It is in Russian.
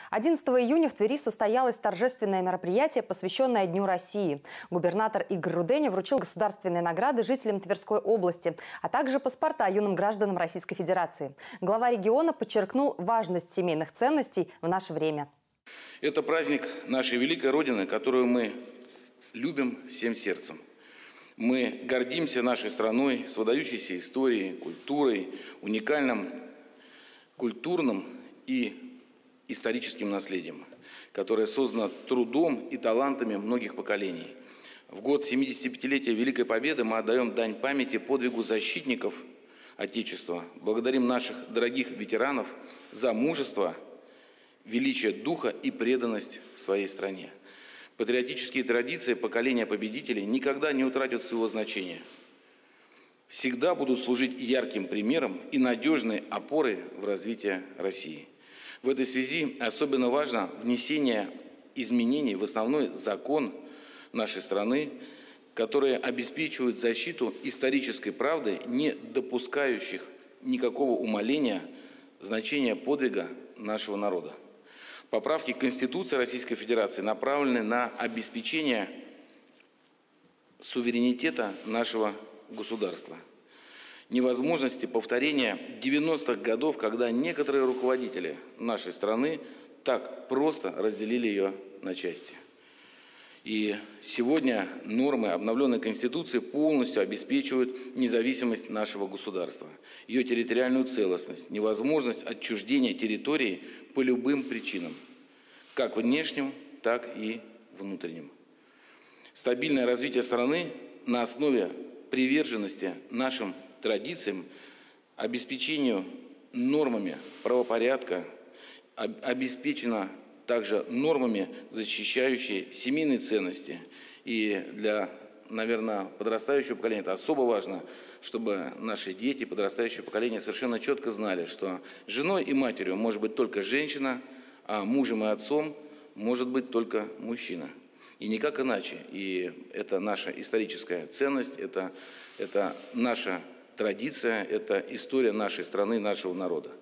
11 июня в Твери состоялось торжественное мероприятие, посвященное Дню России. Губернатор Игорь Руденя вручил государственные награды жителям Тверской области, а также паспорта юным гражданам Российской Федерации. Глава региона подчеркнул важность семейных ценностей в наше время. Это праздник нашей великой Родины, которую мы любим всем сердцем. Мы гордимся нашей страной с выдающейся историей, культурой, уникальным культурным и историческим наследием, которое создано трудом и талантами многих поколений. В год 75-летия Великой Победы мы отдаем дань памяти подвигу защитников Отечества. Благодарим наших дорогих ветеранов за мужество, величие духа и преданность своей стране. Патриотические традиции поколения победителей никогда не утратят своего значения. Всегда будут служить ярким примером и надежной опорой в развитии России. В этой связи особенно важно внесение изменений в основной закон нашей страны, которые обеспечивают защиту исторической правды, не допускающих никакого умаления значения подвига нашего народа. Поправки к Конституции Российской Федерации направлены на обеспечение суверенитета нашего государства, невозможности повторения 90-х годов, когда некоторые руководители нашей страны так просто разделили ее на части. И сегодня нормы обновленной Конституции полностью обеспечивают независимость нашего государства, ее территориальную целостность, невозможность отчуждения территории по любым причинам, как внешним, так и внутренним. Стабильное развитие страны на основе приверженности нашим традициям, обеспечению нормами правопорядка, обеспечено также нормами, защищающие семейные ценности. И для, наверное, подрастающего поколения это особо важно, чтобы наши дети, подрастающее поколение совершенно четко знали, что женой и матерью может быть только женщина, а мужем и отцом может быть только мужчина. И никак иначе. И это наша историческая ценность, это наша традиция, это история нашей страны, нашего народа.